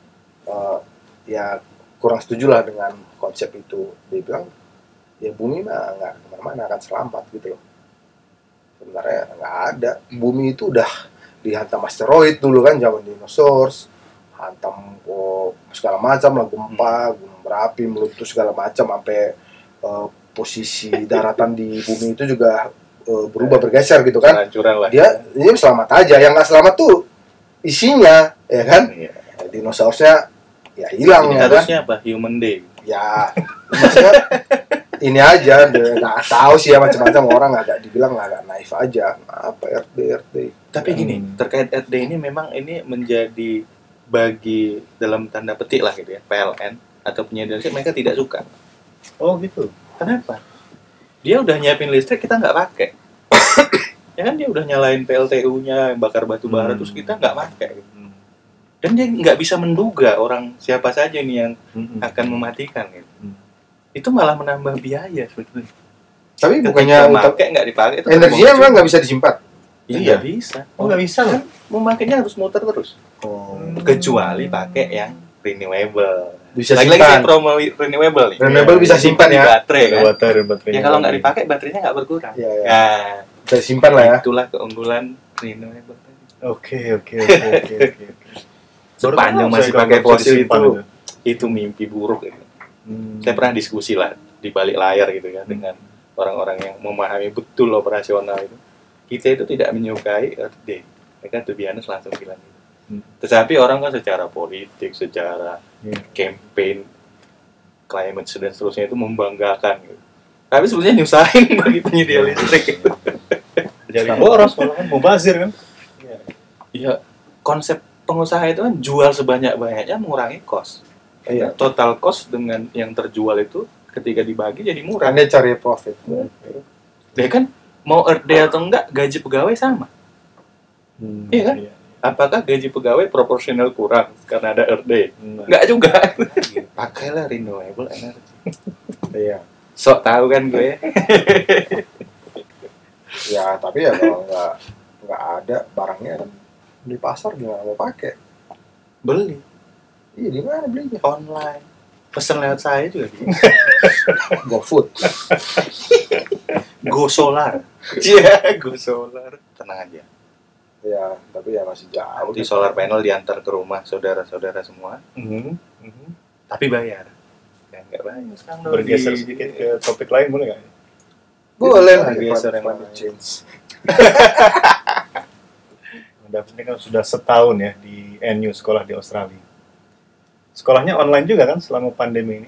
ya kurang setuju lah dengan konsep itu. Dia bilang ya bumi mah nggak kemana-mana, akan selamat gitu loh. Sebenarnya nggak ada. Bumi itu udah dihantam asteroid dulu kan, zaman dinosaurus, hantam segala macam lah, gempa, gunung berapi, meletus segala macam, sampai posisi daratan di bumi itu juga berubah, bergeser gitu kan. Curang lah. Dia selamat aja, yang nggak selamat tuh isinya ya kan. Iya. Dinosaurusnya ya hilang Ini ya kan. harusnya apa? Human Day. Ya maksudnya ini aja, nggak tahu sih ya, macam-macam orang agak dibilang agak naif aja. Apa RT. Tapi gini, terkait RD ini memang ini menjadi bagi dalam tanda petik lah gitu ya, PLN atau penyedia listrik, mereka tidak suka. Oh gitu. Kenapa? Dia udah nyiapin listrik, kita nggak pakai. Ya kan dia udah nyalain PLTU-nya, bakar batu bara, terus kita nggak pakai. Dan dia nggak bisa menduga orang siapa saja nih yang akan mematikan gitu. Itu malah menambah biaya sebetulnya. Tapi Ketika bukannya pakai nggak dipakai itu energinya memang nggak bisa disimpan. Iya Iya. nggak bisa. Oh nggak bisa loh. Kan memakainya harus muter terus. Kecuali pakai yang renewable. Bisa Lagi-lagi simpan. saya promo renewable nih. Renewable bisa simpan Di ya. baterai kan. Baterai. Ya kalau nggak dipakai baterainya nggak berkurang. Iya, iya. Nah, Bisa disimpan lah ya. itulah keunggulan renewable. Oke. Sepanjang masih pakai fosil itu mimpi buruk. Gitu. Saya pernah diskusi lah di balik layar gitu ya dengan orang-orang yang memahami betul operasional itu. Kita itu tidak menyukai Earth Day. Mereka tuh biasa langsung bilang gitu. Tetapi orang kan secara politik, secara campaign, climate dan seterusnya itu membanggakan gitu. Tapi sebenarnya nyusahin bagi penyedia listrik gitu. Jadi boros malah kan mubazir kan. Ya, konsep pengusaha itu kan jual sebanyak-banyaknya mengurangi cost. Iya. Total cost dengan yang terjual itu ketika dibagi jadi murah. Kan dia cari profit. Dia kan mau Earth Day atau enggak gaji pegawai sama. Iya kan? Apakah gaji pegawai proporsional kurang karena ada Earth Day? Enggak juga. Pakailah renewable energy. Iya. Sok tahu kan gue. Ya tapi ya kalau nggak ada barangnya kan di pasar gimana mau pakai? Beli Iya, di mana belinya? online. Pesen lewat saya juga bisa. GoFood. Go solar. Iya, go solar. Tenang aja. Ya, tapi ya masih jauh. Nanti solar panel diantar ke rumah saudara-saudara semua. Tapi bayar. Ya, enggak bayar. Sekarang Bergeser sedikit ke topik lain boleh nggak? Boleh lah Geser yang climate lain. change. David ini kan sudah setahun ya di NU sekolah di Australia. Sekolahnya online juga kan selama pandemi ini?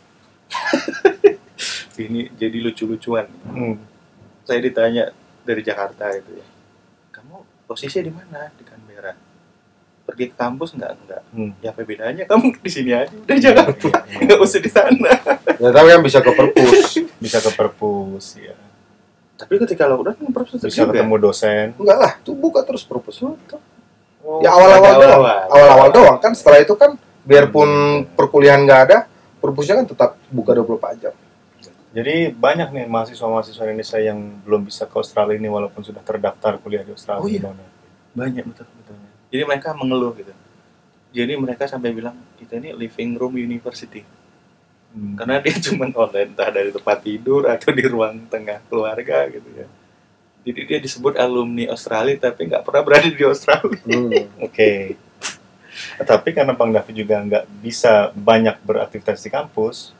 Ini jadi lucu-lucuan. Saya ditanya dari Jakarta itu ya. Kamu posisinya di mana? Di Canberra. Pergi ke kampus enggak? Ya apa bedanya? Kamu di sini aja. Udah Jakarta. Enggak usah di sana. Ya tapi kan bisa ke perpus. Bisa ke perpus ya. Tapi ketika lockdown kan proses Bisa juga. ketemu dosen. Enggak lah, tuh buka terus perpus. Oh, Ya awal-awal doang. awal-awal. Awal-awal doang kan, setelah itu kan biarpun perkuliahan nggak ada, perpusnya kan tetap buka 24 jam. Jadi banyak nih mahasiswa-mahasiswa Indonesia yang belum bisa ke Australia ini walaupun sudah terdaftar kuliah di Australia. Oh iya. Gimana? Banyak betul. Jadi mereka mengeluh gitu. Jadi mereka sampai bilang kita ini living room university. Karena dia cuma online entah dari tempat tidur atau di ruang tengah keluarga gitu ya. Jadi dia disebut alumni Australia tapi nggak pernah berada di Australia. Oke. Tapi karena Bang David juga nggak bisa banyak beraktivitas di kampus,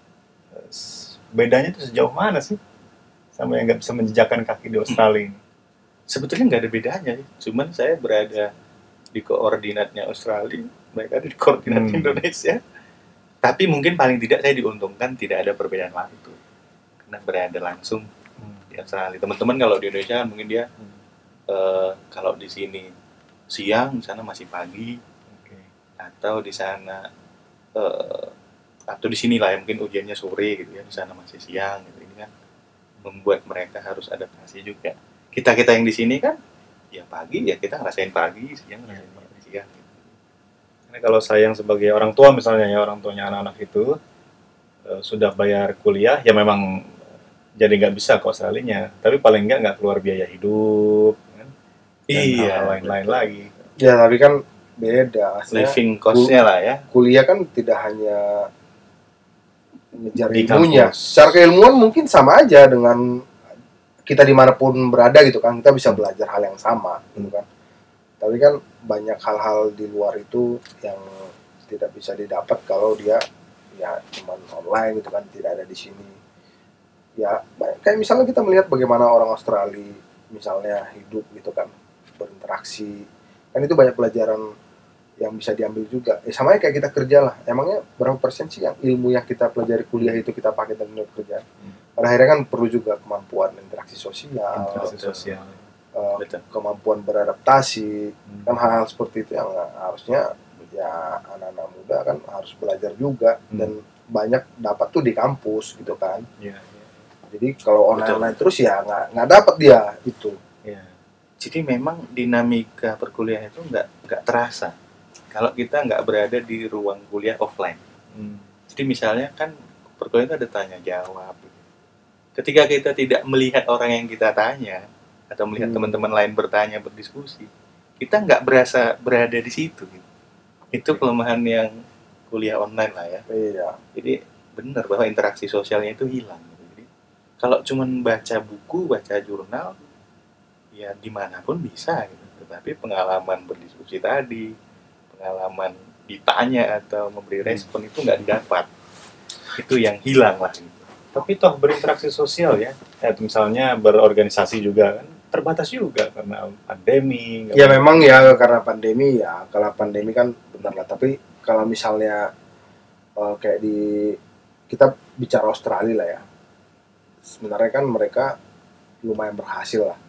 bedanya itu sejauh mana sih sama yang nggak bisa menjejakkan kaki di Australia ini? Sebetulnya nggak ada bedanya, cuman saya berada di koordinatnya Australia, mereka ada di koordinat Indonesia. Tapi mungkin paling tidak saya diuntungkan tidak ada perbedaan waktu karena berada langsung di Australia. Teman-teman kalau di Indonesia kan mungkin dia kalau di sini siang, di sana masih pagi, atau di sana atau di sini lah ya mungkin ujiannya sore gitu ya, di sana masih siang gitu. Ini kan membuat mereka harus adaptasi juga. Kita yang di sini kan ya pagi ya kita ngerasain pagi, siang ngerasain siang gitu. Karena kalau saya yang sebagai orang tua misalnya ya, orang tuanya anak-anak itu sudah bayar kuliah ya memang jadi nggak bisa ke Australia, tapi paling nggak keluar biaya hidup kan? Dan hal lain-lain lagi. Ya tapi kan beda. Living cost-nya lah ya. Kuliah kan tidak hanya mengejar Di ilmunya. kampus. Secara keilmuan mungkin sama aja dengan kita dimanapun berada gitu kan, kita bisa belajar hal yang sama gitu kan. Tapi kan banyak hal-hal di luar itu yang tidak bisa didapat kalau dia ya cuman online gitu kan, tidak ada di sini. Ya kayak misalnya kita melihat bagaimana orang Australia misalnya hidup gitu kan, berinteraksi, kan itu banyak pelajaran yang bisa diambil juga. Sama kayak kita kerja lah. Emangnya berapa persen sih yang ilmu yang kita pelajari kuliah itu kita pakai dalam dunia kerja? Pada akhirnya kan perlu juga kemampuan interaksi sosial, kemampuan beradaptasi, kan hal-hal seperti itu yang harusnya ya anak-anak muda kan harus belajar juga dan banyak dapat tuh di kampus gitu kan. Jadi kalau online terus ya nggak dapat dia itu. Jadi memang dinamika perkuliahan itu nggak terasa kalau kita nggak berada di ruang kuliah offline. Jadi misalnya kan perkuliahan itu ada tanya jawab. Ketika kita tidak melihat orang yang kita tanya atau melihat teman-teman lain bertanya, berdiskusi, kita nggak berasa berada di situ. Itu kelemahan yang kuliah online lah ya. Iya. Jadi benar bahwa interaksi sosialnya itu hilang. Jadi kalau cuma baca buku, baca jurnal, ya dimanapun bisa. Gitu. Tetapi pengalaman berdiskusi tadi, pengalaman ditanya atau memberi respon itu nggak didapat. Itu yang hilang lah. Gitu. Tapi toh berinteraksi sosial ya, misalnya berorganisasi juga kan terbatas juga karena pandemi. Ya memang ya karena pandemi ya, kalau pandemi kan benar lah. Tapi kalau misalnya kayak kita bicara Australia lah ya, sebenarnya kan mereka lumayan berhasil lah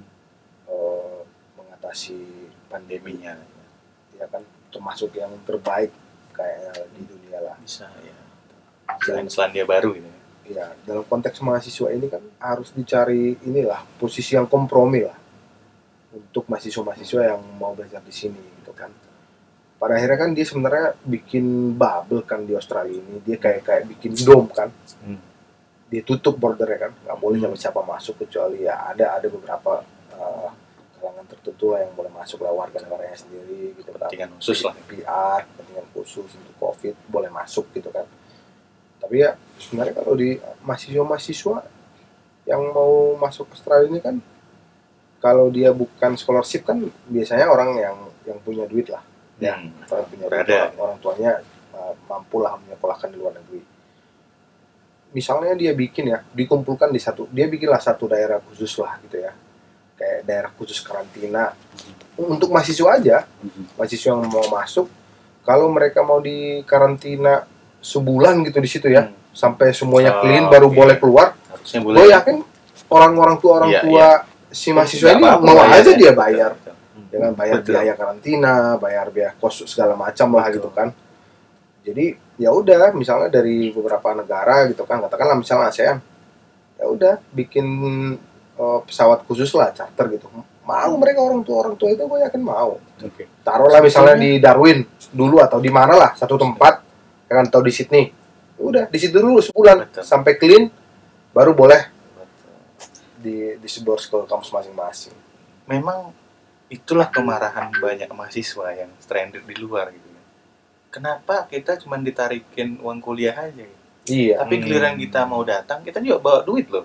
mengatasi pandeminya, ya kan termasuk yang terbaik kayaknya di dunia lah. Bisa ya. Selain Selandia Baru gitu. Ya, dalam konteks mahasiswa ini kan harus dicari inilah posisi yang kompromi lah untuk mahasiswa-mahasiswa yang mau belajar di sini gitu kan. Pada akhirnya kan dia sebenarnya bikin bubble kan di Australia ini, dia kayak bikin dom kan. Dia tutup bordernya kan, nggak boleh siapa masuk kecuali ya ada beberapa kalangan tertentu lah yang boleh masuk lah, warga negaranya sendiri gitu kan. Kepentingan khusus lah. PR, kepentingan khusus untuk COVID boleh masuk gitu kan. Tapi ya sebenarnya kalau di mahasiswa yang mau masuk Australia ini kan kalau dia bukan scholarship kan biasanya orang yang punya duit lah ya, orang punya duit, orang tuanya mampu lah menyekolahkan di luar negeri. Misalnya dia bikin ya, dikumpulkan dia bikinlah satu daerah khusus lah gitu ya, kayak daerah khusus karantina untuk mahasiswa aja, mahasiswa yang mau masuk. Kalau mereka mau di karantina sebulan gitu di situ ya, sampai semuanya clean baru boleh keluar. Gue yakin orang tua si mahasiswa ini mau aja dia bayar, dengan bayar biaya karantina, bayar biaya kos segala macam lah gitu kan. Jadi ya udah, misalnya dari beberapa negara gitu kan, katakanlah misalnya ASEAN, ya udah bikin pesawat khusus lah, charter gitu. Mau mereka orang tua itu gue yakin mau. Taruhlah misalnya di Darwin dulu atau di mana lah satu tempat. Kan atau di Sydney, udah di situ dulu sebulan sampai clean, baru boleh disebar ke kampus masing-masing. Memang itulah kemarahan banyak mahasiswa yang stranded di luar gitu. Kenapa kita cuma ditarikin uang kuliah aja? Gitu? Iya. Tapi giliran kita mau datang, kita juga bawa duit loh.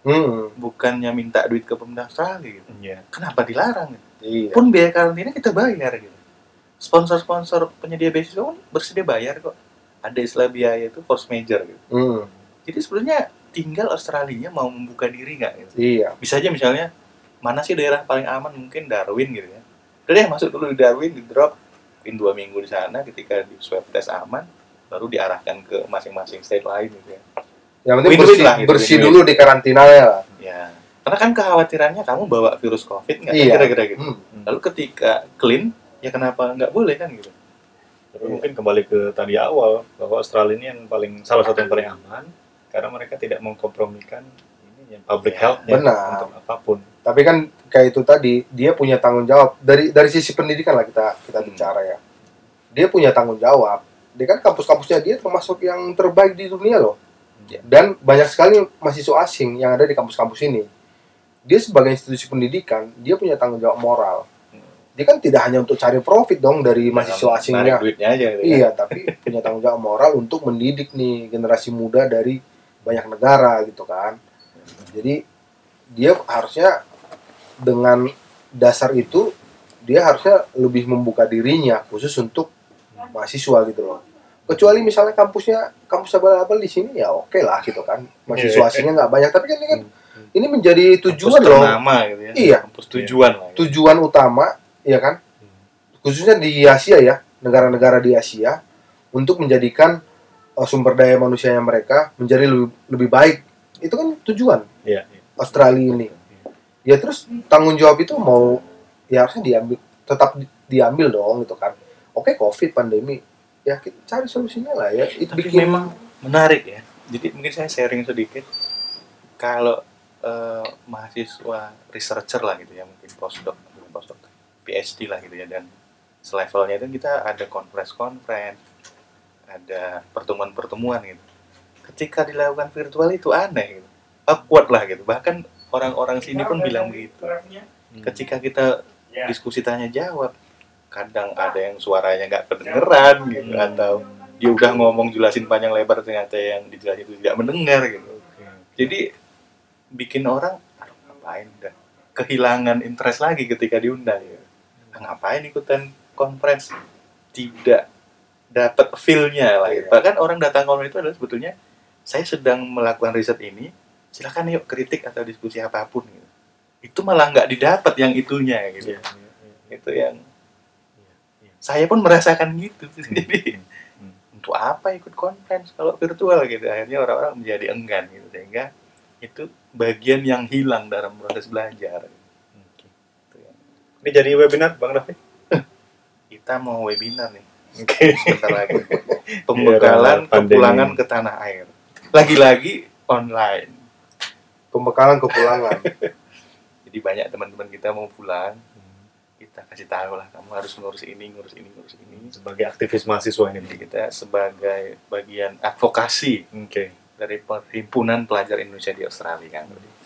Bukannya minta duit ke pemerintah Australia gitu. Iya. Kenapa dilarang? Gitu? Iya. Pun biaya karantina kita bayar gitu. Sponsor-sponsor penyedia beasiswa pun bersedia bayar kok. Ada istilah biaya itu force major gitu. Jadi sebenarnya tinggal Australia mau membuka diri nggak gitu. Iya. Bisa aja misalnya mana sih daerah paling aman, mungkin Darwin gitu ya. Udah deh masuk dulu di Darwin, di drop, mungkin 2 minggu di sana, ketika di swab tes aman, baru diarahkan ke masing-masing state lain gitu ya. Yang penting Win-win bersih, lah gitu, bersih win-win. dulu di karantinanya lah. Ya, karena kan kekhawatirannya kamu bawa virus COVID nggak Iya. kira-kira gitu. Lalu ketika clean, ya kenapa nggak boleh kan gitu. Tapi mungkin kembali ke tadi awal bahwa Australia ini yang salah satu yang paling aman karena mereka tidak mengkompromikan ini yang public health Benar. untuk apapun. Tapi kan kayak itu tadi, dia punya tanggung jawab dari sisi pendidikan lah kita bicara ya. Dia punya tanggung jawab. Dia kan kampus-kampusnya dia termasuk yang terbaik di dunia loh. Dan banyak sekali mahasiswa asing yang ada di kampus-kampus ini. Dia sebagai institusi pendidikan, dia punya tanggung jawab moral. Dia kan tidak hanya untuk cari profit dong dari mahasiswa asingnya. Narik duitnya aja gitu. Iya, tapi punya tanggung jawab moral untuk mendidik nih generasi muda dari banyak negara gitu kan. Jadi dia harusnya dengan dasar itu dia harusnya lebih membuka dirinya khusus untuk mahasiswa gitu loh. Kecuali misalnya kampus abal-abal di sini ya oke lah gitu kan. Mahasiswa asingnya nggak banyak, tapi kan ini menjadi tujuan Kampus loh. ternama gitu ya. Iya. Kampus tujuan lah. Gitu. Tujuan utama ya kan. Khususnya di Asia ya, negara-negara di Asia untuk menjadikan sumber daya manusianya mereka menjadi lebih baik. Itu kan tujuan Iya. Australia ini. Ya terus tanggung jawab itu mau ya harusnya tetap diambil dong gitu kan. Oke, Covid pandemi ya kita cari solusinya lah ya. Itu Tapi memang menarik ya. Jadi mungkin saya sharing sedikit. Kalau mahasiswa researcher lah gitu ya, mungkin postdoc, PhD lah gitu ya, dan selevelnya itu kita ada conference, ada pertemuan gitu. Ketika dilakukan virtual itu aneh gitu. Awkward lah gitu. Bahkan orang-orang sini pun bilang begitu. Ketika kita diskusi tanya jawab, kadang ada yang suaranya nggak kedengeran gitu, atau dia udah ngomong jelasin panjang lebar ternyata yang dijelasin itu tidak mendengar gitu. Jadi bikin orang ngapain udah kehilangan interest lagi ketika diundang ya. Ngapain ikutan conference, tidak dapat feel-nya lah gitu. Bahkan orang datang conference itu adalah sebetulnya saya sedang melakukan riset ini, silakan yuk kritik atau diskusi apapun gitu. Itu malah nggak didapat yang itunya gitu. Itu yang saya pun merasakan gitu. Jadi untuk apa ikut conference kalau virtual gitu. Akhirnya orang-orang menjadi enggan gitu, sehingga itu bagian yang hilang dalam proses belajar. Ini jadi webinar Bang David? Kita mau webinar nih. Oke. Sebentar lagi. Pembekalan kepulangan ke tanah air. Lagi-lagi online. pembekalan kepulangan. Jadi banyak teman-teman kita mau pulang. Kita kasih tahu lah, kamu harus ngurus ini. Sebagai aktivis mahasiswa ini. Jadi kita sebagai bagian advokasi Oke. dari Perhimpunan Pelajar Indonesia di Australia kan.